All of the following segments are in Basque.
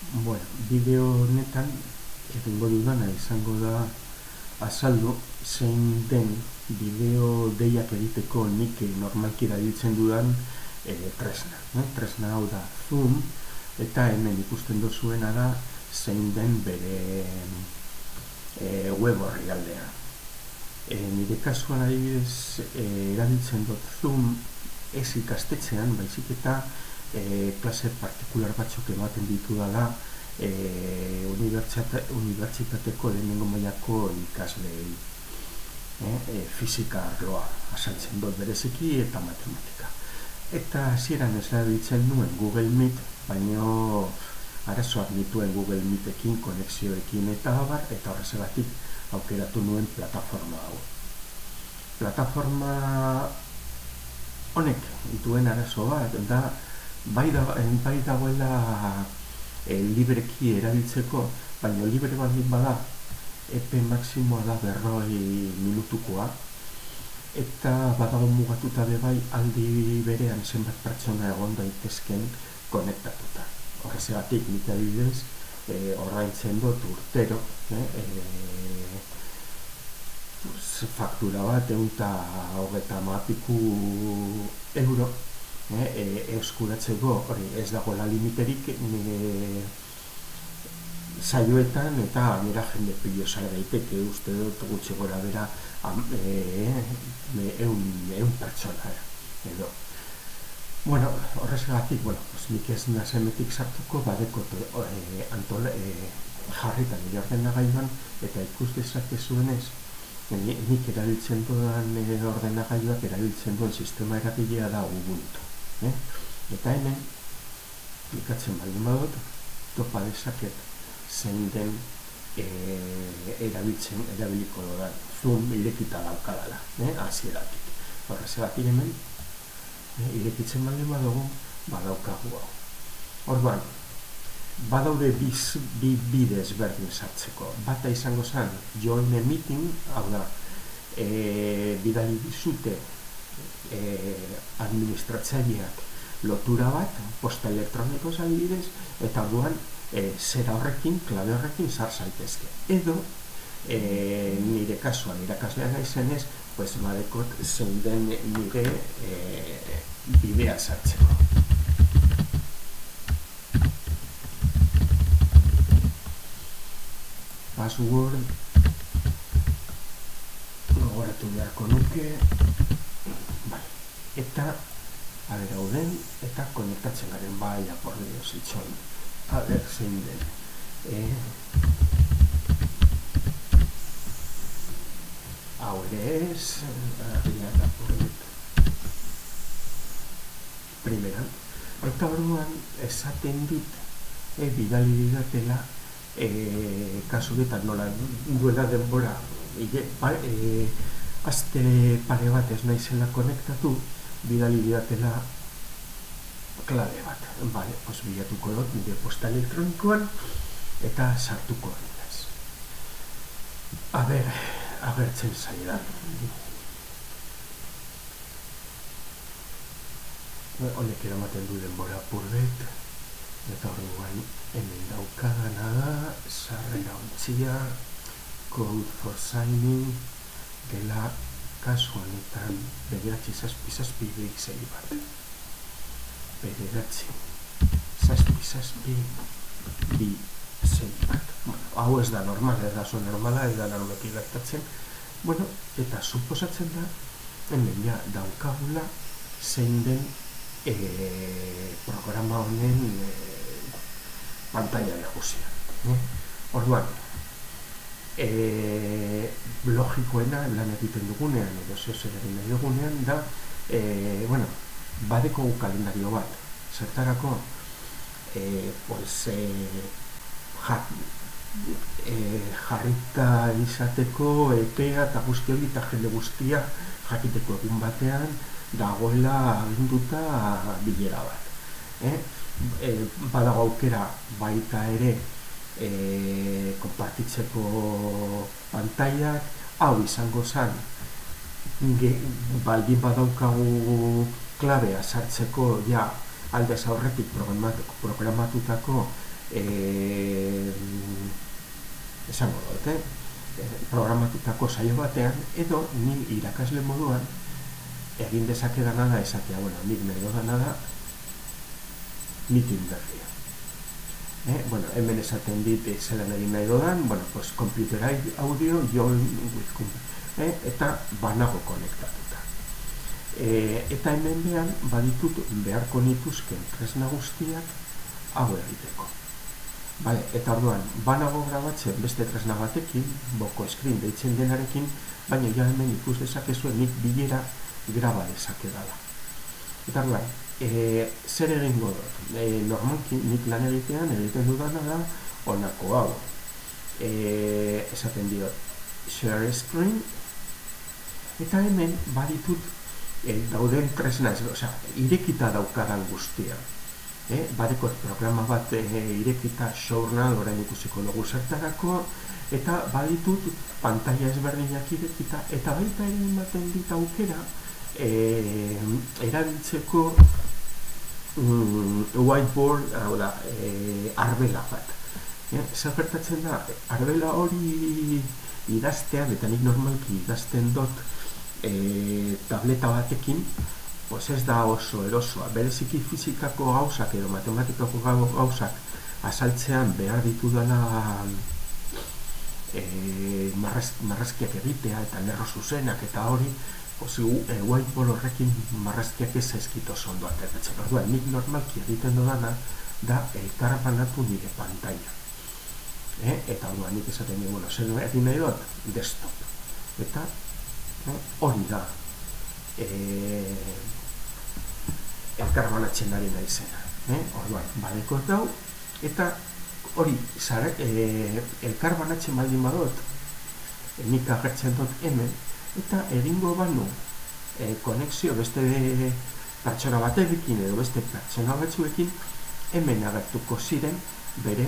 Bueno, bideo honetan egingo dudana izango da azaldu zein den bideo deiak egiteko nik normalki erabiltzen dudan tresna. Tresna hau da Zoom, eta hemen ikusten duzuena da zein den bere web orrialdea. Nire kasuan adibidez erabiltzen dut Zoom ez ikastetxean, baizik eta klase partikular batzuk ematen ditudala unibertsitateko lehenengo mailako ikasleei. Fisika arloa azaltzen dut bereziki eta matematika. Eta hasieran ez erabiltzen nuen Google Meet, baino arazoak nituen Google Meetekin, konexioekin eta abar, eta horrezagatik aukeratu nuen plataforma hau. Plataforma honek duen arazo bat da bai dagoela libreki erabiltzeko, baina libre baldin bada epe maksimoa da 40 minutukoa, eta badago mugatuta bai aldi berean zenbat pertsona egon daitezken konektatuta. Horrezagatik nik adibidez ordaintzen dut urtero faktura bat €130 euskuratzeko, hori ez dagoela limiterik saioetan, eta nera jende pilo zara daiteke, uste dut gutxi gora bera 100 pertsona edo. Bueno, horrezagatik, nik ez nazemetik sartuko badekot jarritan nire ordenagailuan, eta ikus dezakezuenez nik erabiltzen dudan ordenagailuak erabiltzen duen sistema eragilea da Ubuntu. Eta hemen klikatzen baldin badut, topa dezaket zein den erabiliko dudan Zoom irekita daukadala, hasieratik. Horrezagatik hemen irekitzen baldin badugu, badaukagu hau. Orduan, badaude bi bide ezberdin sartzeko. Bata izango zen join a meeting, hau da, bidali dizute administratzaileak lotura bat, posta elektronikoz adibidez, eta orduan zera horrekin, klabe horrekin sar zaitezke. Edo, nire kasuan irakaslea naizenez, badekot zein den nire bidea sartzeko. Password gogoratu beharko nuke, eta hau den, eta konektatzen garen bai akordio zitxon, zein den. Hau ere ez, primeran, eta orduan esaten dit bidali didatela kasuretan nola duela denbora aste pare bat ez naizela konektatu, bidali didatela klabe bat. Bilatuko dut nire posta elektronikoan eta sartuko dut. Agertzen zaidan. Honek eramaten du denbora purbet, eta orduan hemen daukadana da, sarrera ontzia, code for signing, dela kasu honetan 9-7-6 bat. 9-7-6 bat. Hau ez da normal, ez da zo normala, ez da narumekin gertatzen. Eta suposatzen da, hemen ja daukagula zein den programa honen pantalla nagusia. Orduan, logikoena lan egiten dugunean, edo zer egin nahi dugunean, da, badeko kalendario bat, zertarako, jarrita izateko epea eta guzti hori eta jende guztia jakiteko egun batean dagoela aginduta bilera bat. Badago aukera baita ere konpartitzeko pantaiak, hau izango zen baldin badaukagu klabea sartzeko ja aldez aurretik programatutako esango dut, programatutako saio batean, edo ni irakasle moduan egin dezakedana da esatea, bueno, nik nahi dodana da meeting berria. Bueno, hemen esaten dit zelan egin nahi dodan, bueno, pues computer audio, join with computer, eta banago konektatuta. Eta hemen behan baditut beharko nituzken tresna guztiak hau egiteko. Vale, eta orduan, banago grabatzen beste tresna batekin, boko screen deitzen denarekin, baina ja hemen ikus dezakezuen nik bilera graba dezakedala. Eta orduan, zer egingo dut? Normalki nik lan egiten dudana da honako hau. Esaten diot, share screen, eta hemen baditut dauden tresna, irekita daukadan guztia. Badekot programa bat irekita journal, orain ikusiko dugu zertarako, eta baditut pantalla ezberdinak irekita, eta baita ere ematen dit aukera erabiltzeko whiteboard, hau da, arbela bat. Zer gertatzen da, arbela hori idaztean, eta nik normalki idazten dut tableta batekin, pues ez da oso erosoa. Bereziki fizikako gauzak edo matematikako gauzak azaltzean behar ditudala marrazkiak egitea eta lerro zuzenak eta hori, whiteboard horrekin marrazkiak ez zaizkit oso ondo ateratzen. Orduan, nik normalki egiten dudana da elkarbanatu nire pantalla. Eta orduan, nik esaten dugu, zer egin nahi dut, desktop. Eta hori da elkarbanatzen ari naizena. Orduan, badeko dau, eta hori, elkarbanatzen baldin badot, nik agertzen dut hemen, eta egingo banu konexio beste pertsona batekin edo beste pertsona batzuekin, hemen agertuko ziren bere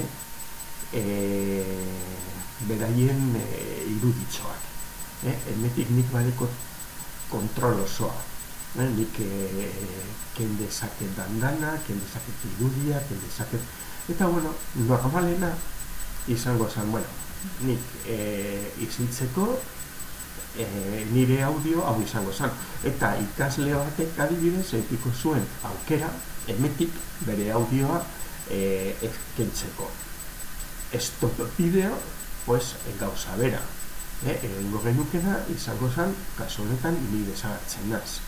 beraien iruditxoak. Hemetik nik badeko kontrol osoa. Nik ken dezaket dandana, ken dezaket irudia, ken dezaket... Eta, bueno, normalena izango zen, bueno, nik isiltzeko nire audio hau izango zen. Eta ikasle batek adibidez edukiko zuen aukera, hemetik bere audioa kentzeko. Stop bideo, pues, gauza bera. Egingo genukena izango zen, kasu honetan, ni desagertzen naz.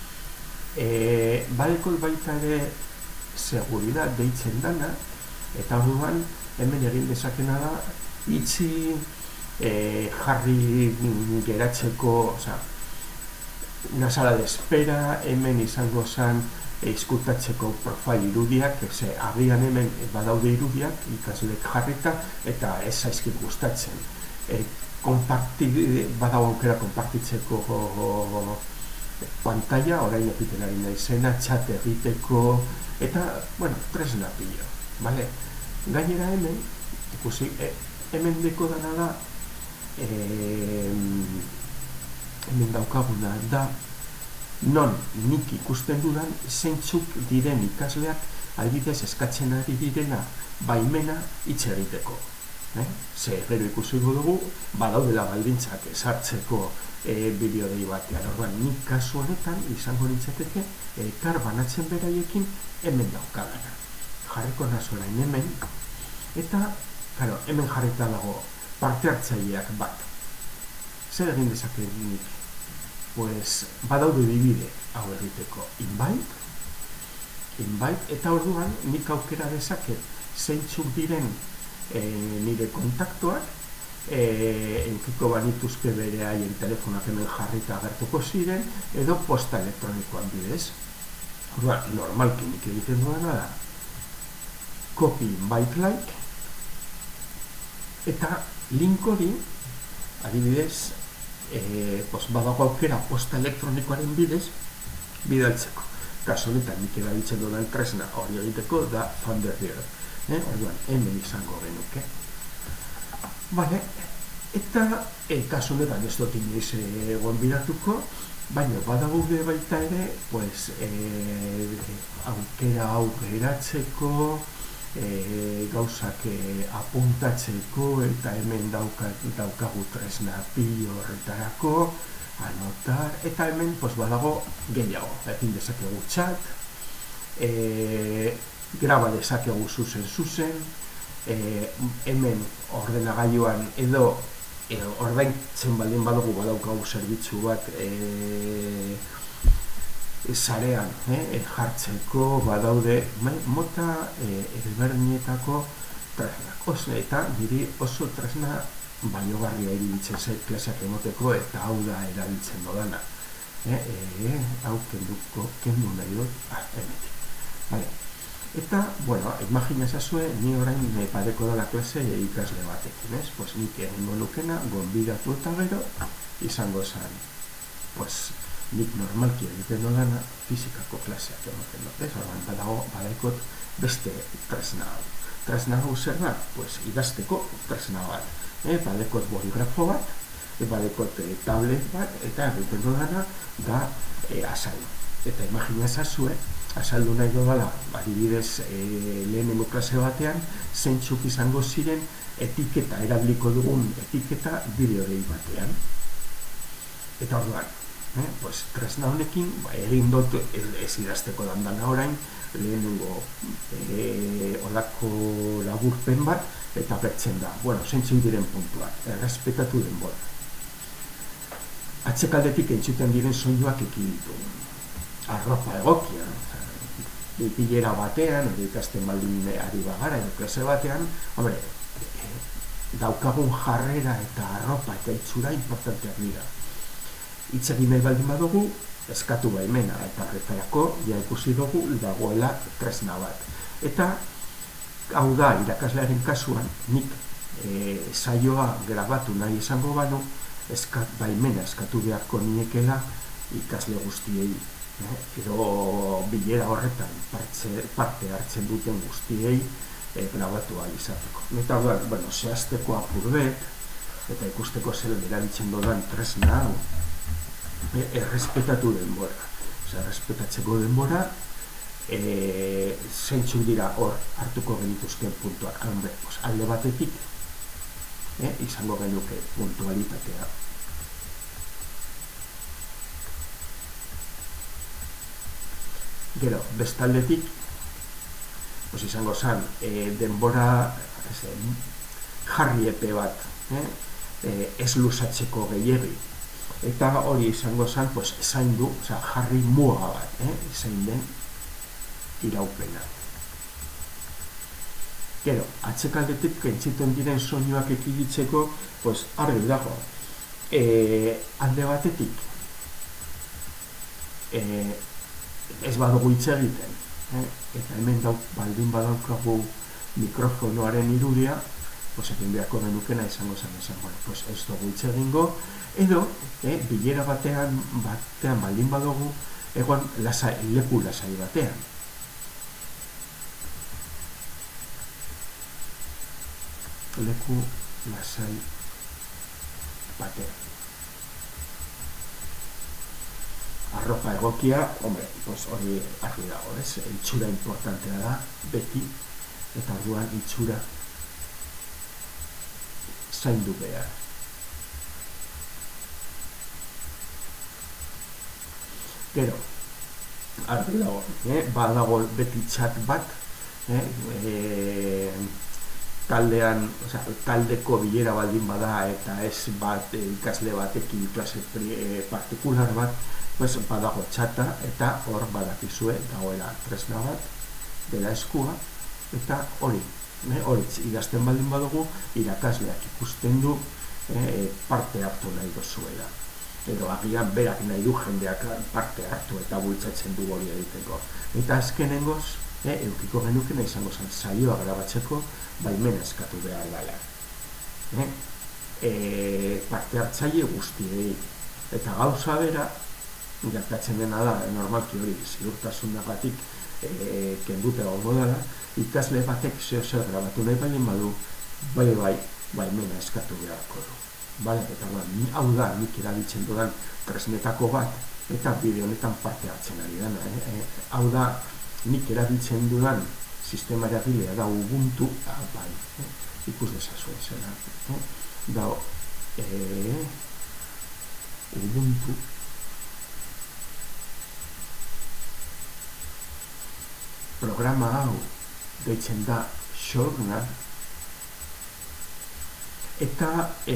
Badeko baita ere seguridad deitzen dana, eta orduan hemen egin dezakena da itxi jarri geratzeko, una sala de espera, hemen izango zen izkutatzeko profil irudiak, agian hemen badaude irudiak ikaslek jarrita eta ez zaizkit gustatzen. Badago aukera konpartitzeko pantalla, orain egiten ari naizena, chat egiteko, eta, bueno, tresna pilo, bale? Gainera hemen, ikusi, hemen deko dana da, hemen daukaguna da, non nik ikusten dudan, zeintzuk diren ikasleak, adibidez eskatzen ari direna, baimena hitz egiteko. Ze gero ikusiko dugu, badaudela baldintzak sartzeko bideodei batean. Orduan, nik kasu honetan izango nintzateke elkarbanatzen beraiekin hemen daukagana. Jarriko naz orain hemen, eta, claro, hemen jarrita dago parte hartzaileak bat. Zer egin dezaket nik? Pues, badaude bide hau egiteko invite, eta orduan nik aukera dezaket zeintzuk diren nire kontaktuak, eukiko banituzke bere haien telefonak hemen jarrita agertuko ziren, edo posta elektronikoan bidez. Orduan, normalki nik egiten duena da copy invite like, eta link hori, adibidez, badago aukera posta elektronikoaren bidez bidaltzeko. Kasu honetan nik erabiltzen dudan tresna hori egiteko da Thunderbird. Orduan, hemen izango genuke. Bale, eta kasu honetan ez dut inoiz gonbidatuko, baina badagude baita ere, pues, aukera hau geratzeko, gauzak apuntatzeko, eta hemen daukagu tresna pilo horretarako, anotar, eta hemen badago gehiago, egin dezakegu txat, graba dezakegu zuzen, hemen ordenagailuan edo ordaintzen baldin badugu badaukagu zerbitzu bat sarean jartzeko, badaude mota ezberdinetako tresnak, eta niri oso tresna baliogarria iruditzen zait klaseak emoteko, eta hau da erabiltzen dodana. Hau kendu nahi dut, hemetik. Eta, bueno, imagina ezazue, ni orain padeko dela klase ikasle batekin, ez? Pues nik egingo nukena, gonbidatu eta gero, izango zen, pues, nik normalki egiten dodana fizikako klaseak emoten dut, ez? Orduan, badaikot beste tresna hau. Tresna hau zer da? Pues, idazteko tresna bat. Badekot boligrafo bat, badekot tablet bat, eta egiten dodana da azaldu. Eta imagina ezazue, azaldu nahi dodala, adibidez lehenengo klase batean, zeintzuk izango ziren etiketa, erabiliko dugun etiketa bideodei batean. Eta orduan, tresna honekin, egin dut ez idazteko dandana orain, lehenengo olako laburpen bat, eta bertzen da, zeintzuk diren puntuak, errespetatu denbora. Atzekaldetik entzuten diren soinuak ekiditu. Arropa egokia, bilera batean, edo ikasten baldin ari bagara, edo klase batean, daukagun jarrera eta arropa eta itxura importanteak dira. Hitz egin nahi baldin badugu, eskatu baimena, eta horretarako, ja ikusi dugu, dagoela tresna bat. Eta, hau da, irakaslearen kasuan, nik saioa grabatu nahi izango banu, baimena eskatu beharko niekela ikasle guztiei. Edo bilera horretan parte hartzen duten guztiei grabatu ahal izateko. Eta zehazteko apurbet, eta ikusteko zelen erabiltzen dodan tresna hau, errespetatu denbora. Errespetatzeko denbora, zeintzuk dira hor hartuko genituzken puntuak. Alde batetik, izango genuke puntualitatea. Gero, bestaldetik, izango zen, denbora jarri epe bat, ez luzatzeko gehiegi. Eta hori izango zen, zain du, jarri muga bat, zain den iraupena. Gero, atzekaldetik entziten diren soinuak ekiditzeko, argi dago. Alde batetik, ez badugu hitz egiten, eta hemen baldin badaukagu mikrofonoaren irudia, egin beharko genukena izango zen, ez dugu hitz egingo, edo, bilera batean baldin badugu, egon leku lasai batean. Leku lasai batean. Arropa egokia, hori argi dago, ez? Itxura importantea da, beti, eta orduan itxura zaindu behar. Gero, argi dago, badago beti txat bat, taldeko bilera baldin bada, eta ez bat ikasle batekin klase partikular bat, badago txata, eta hor badakizue dagoela tresna bat, dela eskua, eta hori idazten baldin badugu, irakasleak ikusten du parte hartu nahi dozuela. Edo agian berak nahi du jendeak parte hartu eta bultzatzen du hori egiteko. Eta azkenengoz, eukiko genukena izango zen saioa grabatzeko baimena eskatu behar dela. Parte hartzaile guztiei. Eta gauza bera, gertatzen dena da, normalki hori ziurtasunagatik kendute gongo dela, ikasle batek zeo grabatu nahi baldin badu, baimena eskatu beharko du. Eta hau da, nik erabiltzen dudan tresnetako bat, eta bideo honetan parte hartzen ari dena. Hau da, nik erabiltzen dudan sistema eragilea da Ubuntu, bai, ikus dezazuen zela, da Ubuntu, programa hau deitzen da Journal, eta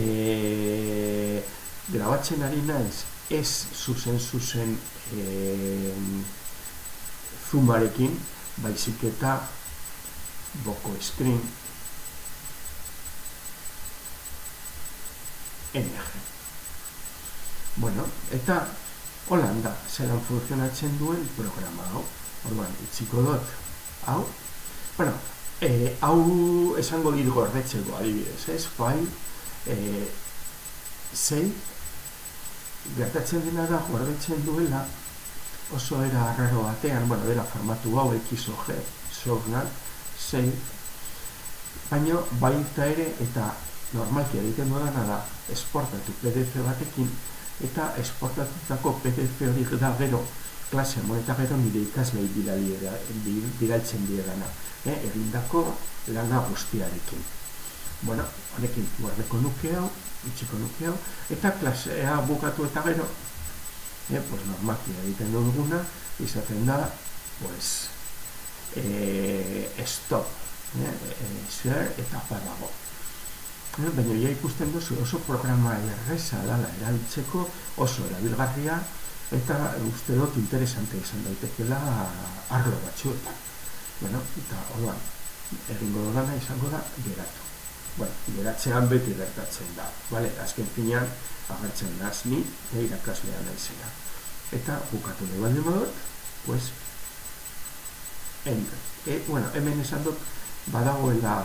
grabatzen ari naiz ez zuzen Zoomarekin, baizik eta Boko Screen NG. Bueno, eta Holanda zelan funtzionatzen duen programa hau. Orduan, itziko dut, hau. Bueno, hau esango dit gordetzeko adibidez, ez? File, save, gertatzen dena da gordetzen duela oso era arraro batean, bueno, dela formatu hau XOG, Journal, save, baina baita ere, eta normalki egiten dudana da, esportatu PDF batekin, eta esportatutako PDF hori da gero, klase moneta gero nire ikaslei bidaltzen diegana, egindako lana guztiarekin. Bueno, honekin guardeko nuke hau, itxiko nuke hau, eta klasea bukatu eta gero, pues normalki egiten duguna, izaten da, pues, stop, share eta parago. Baina ja ikusten duzu oso programa erreza dela erabiltzeko, oso erabilgarria, eta uste dut interesante izan daitekela arlo batzuetan. Bueno, eta orduan, egingo dudana izango da geratu. Bueno, geratzean beti gertatzen da. Vale, azken finean, agertzen naz ni, irakaslea naizena. Eta bukatu nahi baldin badut, pues, bueno, hemen esan dut, badagoela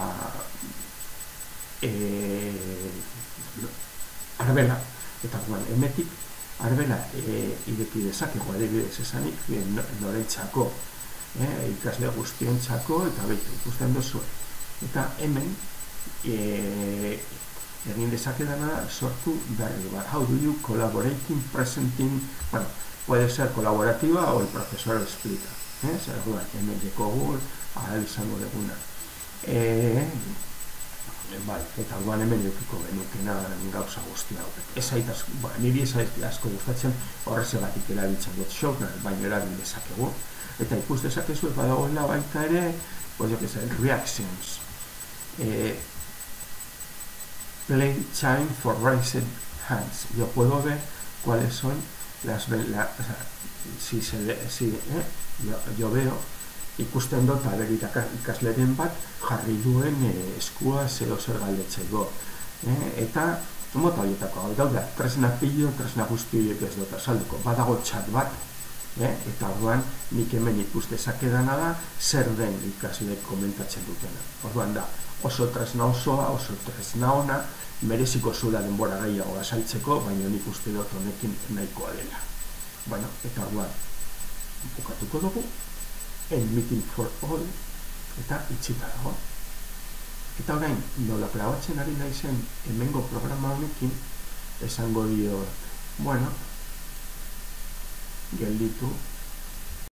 arbela, eta hemetik arbela ireki dezakegu adibidez esanik norentzako, ikasle guztientzako, eta behitu ikusten duzu. Eta hemen egin dezakedana sortu berri bat. How do you collaborating, presenting, bueno, puede ser colaborativa o el profesor lo explica. Hemen dekogu, ahal izango deguna. Bai, eta orduan hemen eukiko benukena gauza guzti hau. Niri ez asko gustatzen horrezegatik erabiltzen dut Journal, baina erabil dezakegu. Eta ikus dezakezu badagoela baita ere, pues yo que sé, reactions. Play time for raised hands. Yo puedo ver cuáles son yo veo ikusten dut ikasleren bat jarri duen eskua zeo zer galdetzeko. Eta mota horietako hau dauda, tresna pillo, tresna guzti horiek ez dut azalduko. Badago txat bat, eta orduan nik hemen ikustezakedana da zer den ikasle komentatzen dutena. Orduan da, oso tresna osoa, oso tresna ona, mereziko zula denbora gehiago azaltzeko, baina nik uste dut honekin nahikoa dela. Bueno, eta orduan, bukatuko dugu, end meeting for all, eta itxita dago. Eta orain, nola grabatzen ari naizen hemengo programa honekin, esango dio, bueno, gelditu,